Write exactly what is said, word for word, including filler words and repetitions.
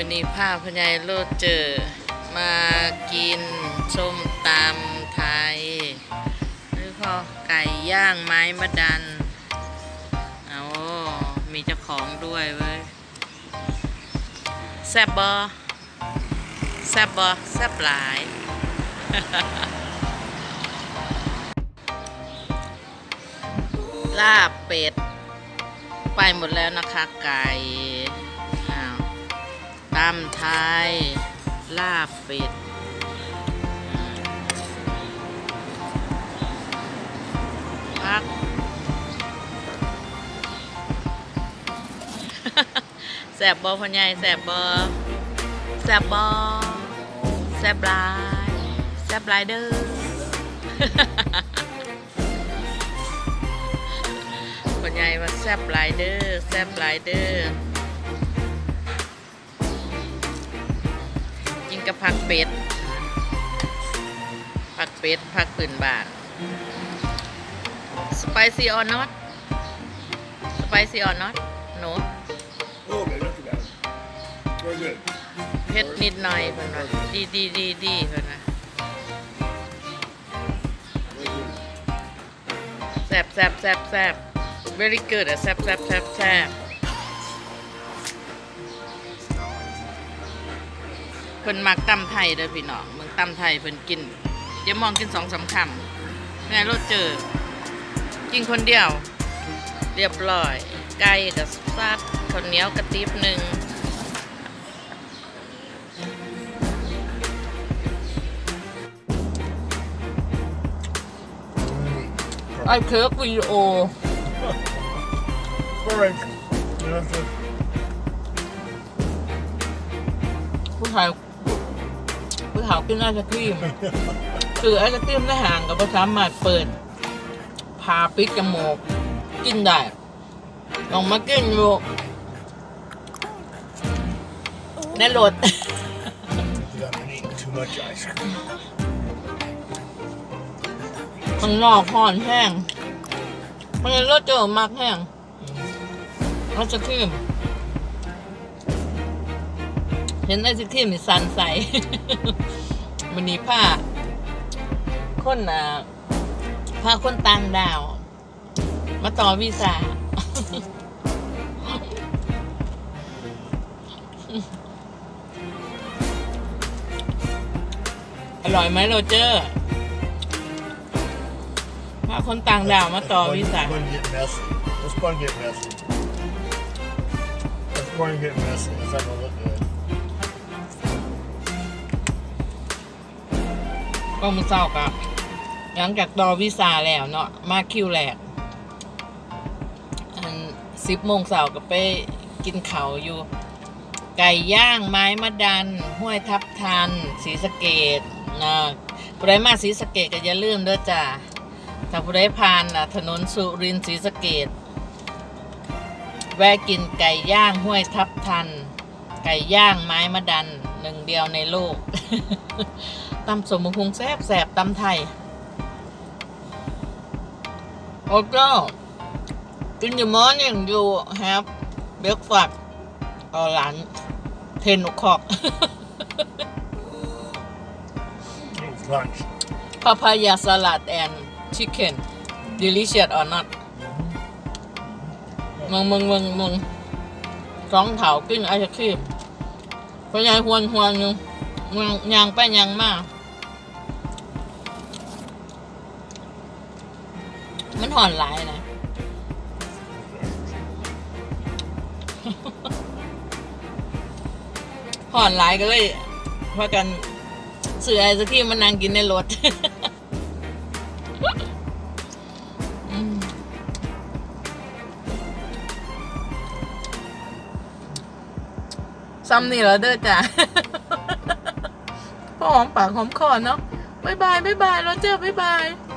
วันนี้พาพญายโลดเจอมากินส้มตำไทยหรือพอไก่ย่างไม้มะดันเอามีเจ้าของด้วยเว้ยแซ่บบอแซ่บบอแซ่บหลาย ลาบเป็ดไปหมดแล้วนะคะไก่ตำไทยลาบเป็ดพัก แสบบอพ่อใหญ่แสบบอแสบบอแสบลายแสบลายเด้อ พ่อใหญ่ว่าแสบลายเด้อแสบลายเด้อกินกับผักเป็ดผักเป็ดผักปืนบาท spicy or not spicy or not noเผ็ดนิดหน่อยเพิ่นว่าดีดีดีดีเพิ่นว่าแซ่บแซ่บแซ่บแซ่บ very good อะแซ่บแซ่บแซ่บแซ่บเพิ่นมักตำไทยเด้อพี่น้องเมืองตำไทยเพิ่นกินเดี๋ยวมองกินสองสามคำแม่รถเจอกินคนเดียวเรียบร้อยไก่กับซัดข้าวเหนียวกระติบหนึ่งไอ้เคิร์กวิดีโอผู้ชายผู้สาวกินไอศครีมคือไอศครีมในห้างก็บ่สามารถเปิดพาปิดจมูกกินได้ลองมากินดูในรถมันนอกห่อนแห้งมันรถเจอมากแห้งไอศครีมเห็นไอศครีมมีสันใสมันนี้ผ้าคนอ่ะผ้าคนต่างดาวมาต่อวีซ่าอร่อยไหมโรเจอร์ผ้าคนต่างดาวมาต่อวีซ่า It's going to get messy. It's going to get messy. It's not going to look good. ก็มือเศร้ากับหลังจากต่อวีซ่าแล้วเนาะมาคิวแรกอันสิบโมงเสาร์ก็ไปกินเขาอยู่ไก่ย่างไม้มะดันห้วยทับทันศรีสะเกษนะผู้ใดมาศรีสะเกษก็อย่าลืมด้วยจ้าถ้าผู้ใดผ่านถนนสุรินทร์ศรีสะเกษแวะกินไก่ย่างห้วยทับทันไก่ย่างไม้มะดันหนึ่งเดียวในโลก ตำสมมุงแซ่บแซ่บตำไทยโอ้ก็กินอยู่มื้อนึงอยู่แฮปเบรกฟาสต์เอาหลานเทนอุคอก Lunch. papaya salad and chicken delicious or not มึงมึงมึงมึงสองเถากินไอศครีมพยายหวนหวนนึงมึงยางไปยางมามันห่อนหลายนะ ห่อนหลายก็เลยพากันซื้อไอศครีมมานั่งกินในรถ ซ้ำนี่แล้วเด้อจ้ะ พ่อหอมปากหอมคอเนาะบ๊ายบายบ๊ายบายเราเจอบ๊ายบาย